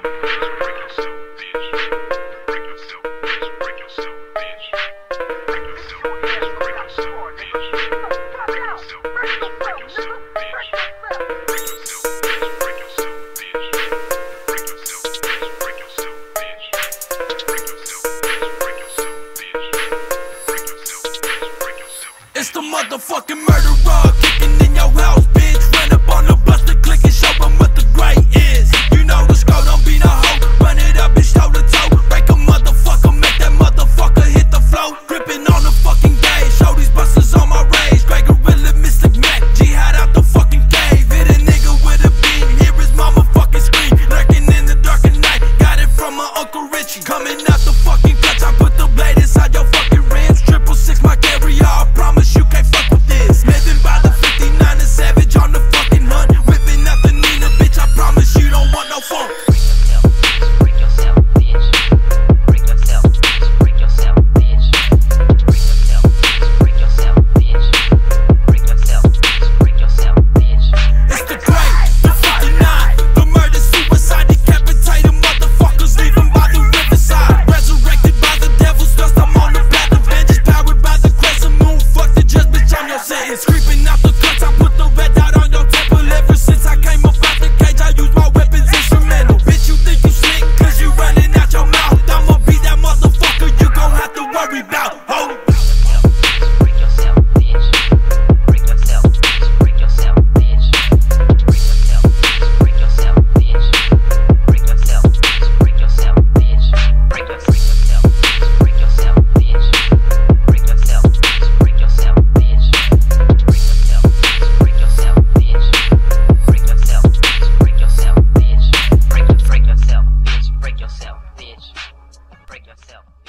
It's the motherfucking murderer kicking in your house, bitch. Run up on the bus to click and show them what the great is. You know the score, don't be no hoe. Run it up, bitch, toe to toe. Break a motherfucker, make that motherfucker hit the floor. Gripping on the fucking gauge, show these busters on my rage. Grey Gorilla, Mystic Mac, jihad out the fucking cave. Hit a nigga with a beam, hear his mama fucking scream. Lurking in the dark of night, got it from my Uncle Richie. Coming out the fucking clutch, I put the blade inside your fucking rims. 666 my carrier, I promise you can't fuck with this. Living by the 59 and savage on the fucking hunt. Whipping out the Nina, bitch, I promise you don't want no fun. Break yourself, bitch. Break yourself, break yourself, bitch. Break yourself, break yourself, bitch. Break yourself, break yourself, bitch. It's the great, the 59, the murder, suicide, decapitated motherfuckers, leaving by the riverside. Resurrected by the devil's dust, I'm on the path of vengeance. Powered by the crescent moon, fuck the judge, bitch, I'm your sentence. Creeping out the cuts, I put the red dot on your temple. Ever since I came up out the cage, I use my weapons instrumental. Bitch, you think you slick, cause you running out your mouth. I'ma be that motherfucker you gon' have to worry about. Oh. Break yourself, bitch. Break yourself, break yourself, bitch. Break yourself, break yourself, bitch. Break yourself, break yourself, bitch. Break yourself, break yourself, bitch. Break yourself, break yourself, bitch. Break yourself, break yourself, bitch. Break yourself, break yourself, bitch. Break yourself, bitch. Break yourself, bitch. Break yourself.